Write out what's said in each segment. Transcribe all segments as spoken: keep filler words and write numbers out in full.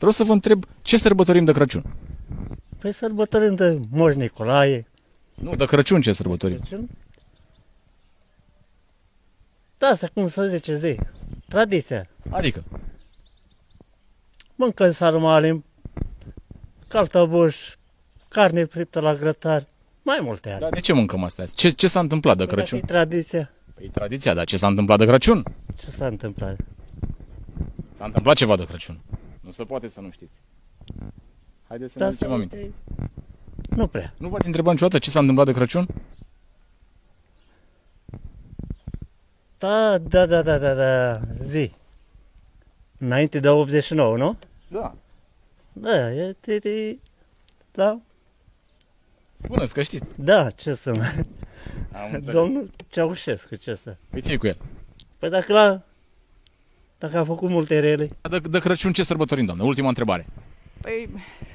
Vreau să vă întreb, ce sărbătorim de Crăciun? Păi sărbătorim de Moș Nicolae. Nu, de Crăciun ce sărbătorim? Crăciun? Da, asta cum să zice zi. Tradiția. Adică? Mâncăm sarmale, cartobuș, carne friptă la grătar, mai multe are. Dar de ce mâncăm astea? Ce, ce s-a întâmplat de Crăciun? Dacă e tradiția. Păi tradiția, dar ce s-a întâmplat de Crăciun? Ce s-a întâmplat? S-a întâmplat ceva de Crăciun. Nu se poate să nu știți. Haideți să ne Da, aducem să- aminte. Nu prea. Nu v-ați întrebat niciodată ce s-a întâmplat de Crăciun? Da, da, da, da, da, da, zi. Înainte de optzeci și nouă, nu? Da. Da, e, e, e, da, Spuneți că știți. da, ce să mai... Am înțeles. Domnul Ceaușescu, ce să... Păi ce e cu el? Păi dacă la... Dacă a făcut multe rele, De, de Crăciun ce sărbătorim, doamne? Ultima întrebare. Păi,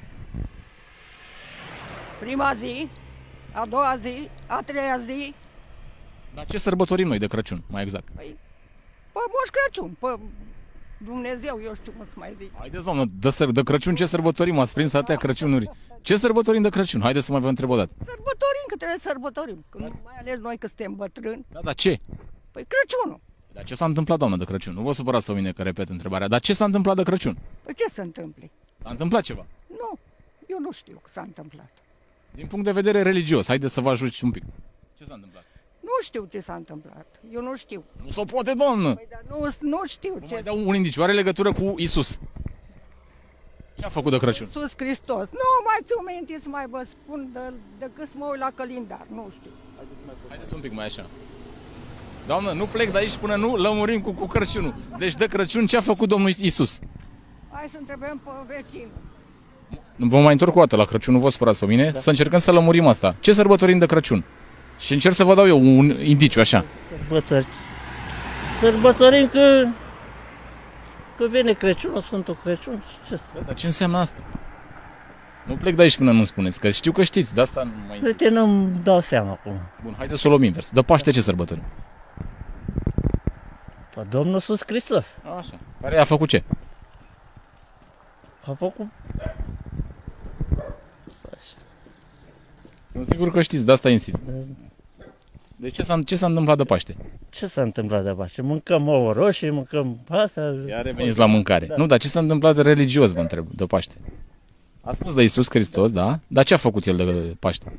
prima zi, a doua zi, a treia zi, Dar ce sărbătorim noi de Crăciun, mai exact? păi, pe Moș Crăciun, pe Dumnezeu, eu știu cum să mai zic. Haideți, doamnă, de, săr- de Crăciun ce sărbătorim? Ați prins atâtea Crăciunuri. Ce sărbătorim de Crăciun? Haideți să mai vă întreb o dată. Sărbătorim că trebuie să sărbătorim, că mai ales noi că suntem bătrâni, Da, dar ce? păi Crăciunul. Dar ce s-a întâmplat, doamnă, de Crăciun? Nu vă supărați pe mine că repet întrebarea. Dar ce s-a întâmplat de Crăciun? Păi ce se întâmplă? S-a întâmplat ceva. Nu, eu nu știu că s-a întâmplat. Din punct de vedere religios, haideți să vă ajut un pic. Ce s-a întâmplat? Nu știu ce s-a întâmplat, eu nu știu. Nu se poate, doamnă! Păi, dar nu, nu știu Vă ce... mai dau un indiciu. Are legătură cu Isus. Ce a făcut de Crăciun? Iisus Hristos. Nu mai ți-o minte să mai vă spun de, decât să mă uit la calendar, nu știu. Haideți un pic mai așa. Doamnă, nu plec de aici până nu lămurim cu, cu Crăciunul. Deci de Crăciun ce a făcut Domnul Isus? Hai să întrebăm pe vecin. Vă mai întorc o dată la Crăciun, nu vă supărați pe mine, da. Să încercăm să lămurim asta. Ce sărbătorim de Crăciun? Și încerc să vă dau eu un indiciu așa. sărbători. Sărbătorim că... Că vine Crăciunul, Sfântul Crăciun și ce să... Dar ce înseamnă asta? Nu plec de aici până nu spuneți, că știu că știți, de asta nu mai... Uite, nu-mi dau seama acum. Bun, haideți să o luăm invers. De Paște ce sărbătorim? Pe Domnul Iisus Hristos. Așa. Care a făcut ce? A făcut... Sunt sigur că știți, de asta insist. Deci ce s-a, ce s-a întâmplat de Paște? Ce s-a întâmplat de Paște? Mâncăm ouă roșii, mâncăm asta... Iar reveniți la mâncare. Da. Nu, dar ce s-a întâmplat de religios, vă întreb, de Paște? A spus de Iisus Hristos, da? Dar ce a făcut el de Paște?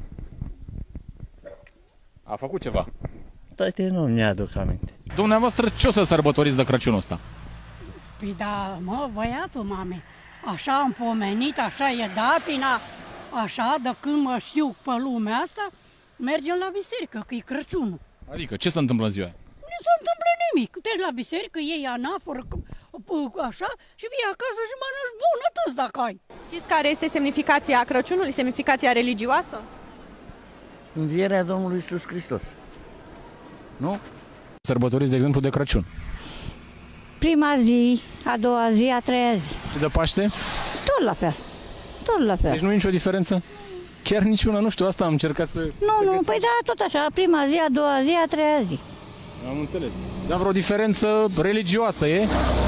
A făcut ceva. Toate nu mi-aduc aminte. Dumneavoastră ce o să sărbătoriți de Crăciunul ăsta? Păi da, mă, băiatul, mame, așa am pomenit, așa e datina, așa, de când mă știu pe lumea asta, mergem la biserică, că e Crăciunul. Adică, ce se întâmplă în ziua aia? Nu se întâmplă nimic, treci la biserică, iei anaforă, așa, și vii acasă și mănânci bunătăți dacă ai. Știți care este semnificația Crăciunului, semnificația religioasă? Învierea Domnului Iisus Hristos. Nu? Sărbătoriți, de exemplu, de Crăciun. Prima zi, a doua zi, a treia zi. Și de Paște? Tot la fel. Tot la fel. Deci nu e nicio diferență? Chiar niciuna, nu știu, asta am încercat să... Nu, să nu, găsim. păi da, tot așa, prima zi, a doua zi, a treia zi. Am înțeles. Dar vreo diferență religioasă e?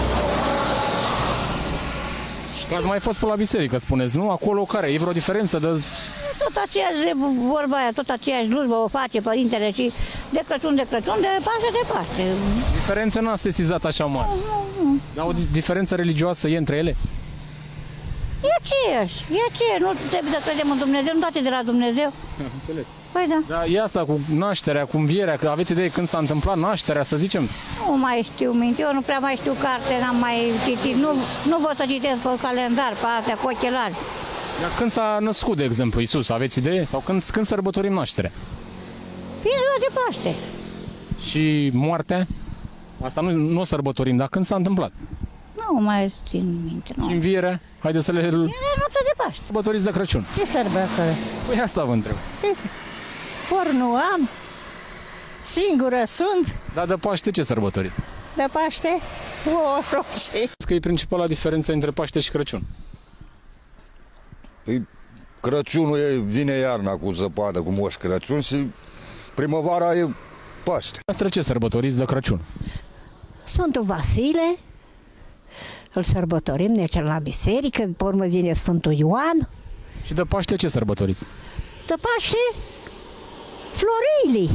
Că ați mai fost pe la biserică, spuneți, nu? Acolo care? E vreo diferență de... Tot aceeași vorba aia, tot aceeași slujbă o face Părintele și de Crăciun de Crăciun, de Paște de Paște. Diferența n-a sesizat așa mare. Dar o di- diferență religioasă e între ele? E aceeași, e aceeași, nu trebuie să credem în Dumnezeu, nu toate de la Dumnezeu. Am înțeles. Păi da, Dar e asta cu nașterea, cu învierea, că aveți idee când s-a întâmplat nașterea, să zicem? nu mai știu minte, eu nu prea mai știu carte, n-am mai citit, nu, nu pot să citesc pe calendar, pe astea, cu ochelari. Dar când s-a născut, de exemplu, Iisus, aveți idee? Sau când, când sărbătorim nașterea? E ziua de Paște. Și moartea? Asta nu, nu o sărbătorim, dar când s-a întâmplat? Nu mai țin minte, nu. Și învierea? Haideți să le E noaptea de Paște. sărbătoriți de Crăciun. Ce sărbătoresc? Păi asta vă întreb. Ori nu am, singură sunt, Dar de Paște ce sărbătoriți? de Paște, o roșie. Că e principala diferență între Paște și Crăciun. Păi, Crăciunul e, vine iarna cu zăpadă, cu Moș Crăciun și primăvara e Paște. Asta ce sărbătoriți de Crăciun? Sfântul Vasile, îl sărbătorim, ne mergem la biserică, pe urmă vine Sfântul Ioan. Și de Paște ce sărbătoriți? De Paște, florile.